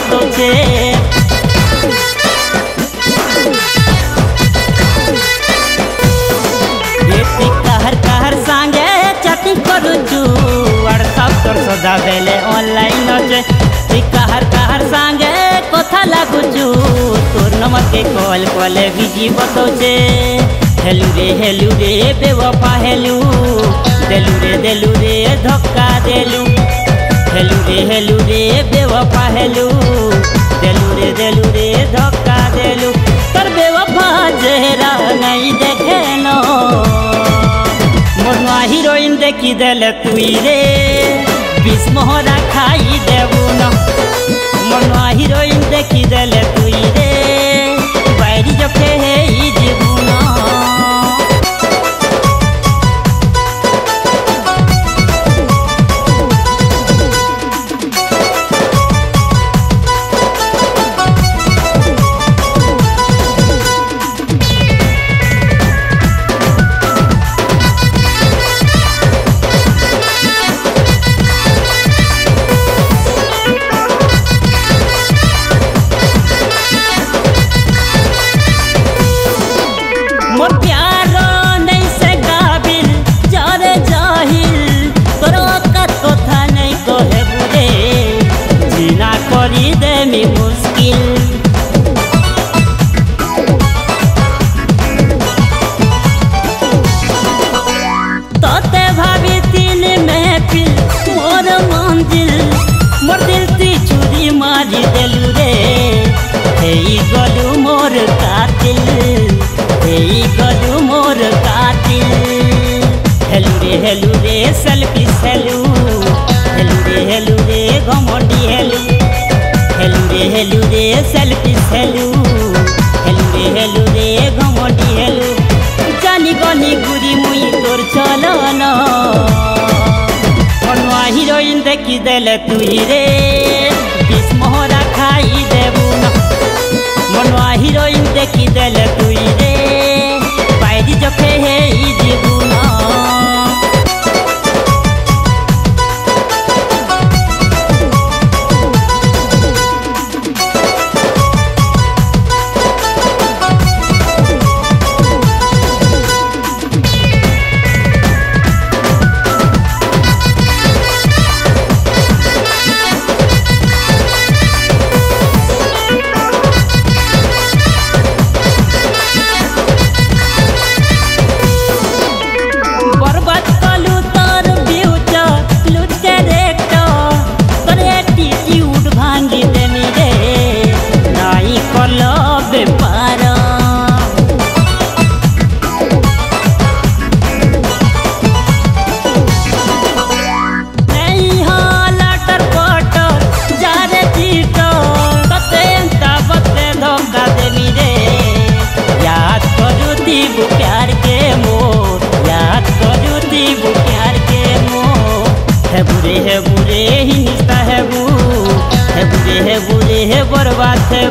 बतौछे कहर सांगे chatting करूछु WhatsApp तोर सदा बेले ऑनलाइन छे तुई कहर सांगे कथा लागुछु तोर नंबर के कॉल कॉले बिजी बतौछे हेलू रे बेवफा हेलू देलू रे धक्का देलू हेलू रे बेवफा हेलू देलू रे धक्का देलू तोर बेवफा चेहरा नहीं देखे नो मोरनुआ हीरोइन देखी देले तुई रे बिस मोहरा खाई देबू न मोरनुआ हीरोइन देखी देले तुई रे बैरी जखे हे ई जीबू न मोर प्यारो नहीं से काबिल जारे जाहिल तोरो कथा नहीं कहे बुरे जीना करी दे मी मुश्किल तोते भाभी तीन महफिल मोर मंजिल मोर दिल ती छुरी मारी देलू रे हे गलू मोर कातिल गलू मोर कातिल हेलू रे सेल्फी हेलू रे घमंडी हेलू रे सेल्फी हेलू रे घमंडी हेलू जानी गनी गुरी मुई तोर चलन मोरनुआ हीरोइन देखी देले तुई रे बिस मोहरा खाई देबू न मोरनुआ हीरोइन देखी देले तुई रे बैरी जखे हे ई जीबू न प्यार के मोह याद करू दीबू प्यार के मोह है बुरे ही निस्ता है बुरे है बर्बाद है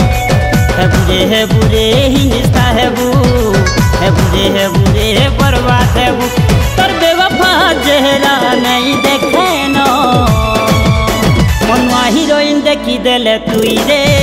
बुरे ही निस्ता है बुरे है बर्बाद है तोर बेवफा चेहरा नहीं देखे न मोरनुआ हीरोइन देखी देले तुई रे